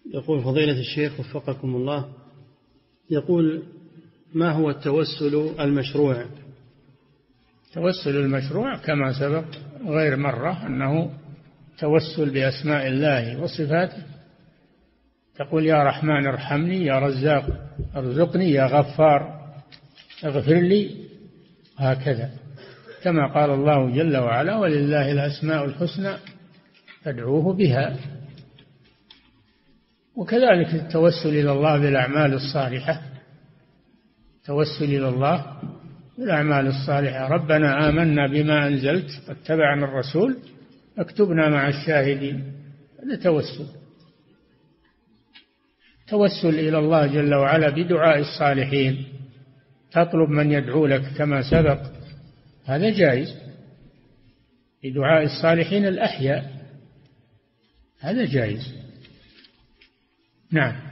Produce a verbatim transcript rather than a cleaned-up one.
يقول فضيلة الشيخ وفقكم الله، يقول ما هو التوسل المشروع؟ التوسل المشروع كما سبق غير مرة أنه توسل بأسماء الله وصفاته، تقول يا رحمن ارحمني، يا رزاق ارزقني، يا غفار اغفر لي، هكذا كما قال الله جل وعلا ولله الأسماء الحسنى فادعوه بها. وكذلك التوسل إلى الله بالأعمال الصالحة، التوسل إلى الله بالأعمال الصالحة، ربنا آمنا بما أنزلت واتبعنا الرسول اكتبنا مع الشاهدين، هذا توسل. توسل إلى الله جل وعلا بدعاء الصالحين، تطلب من يدعو لك كما سبق، هذا جائز، بدعاء الصالحين الأحياء، هذا جائز. نعم.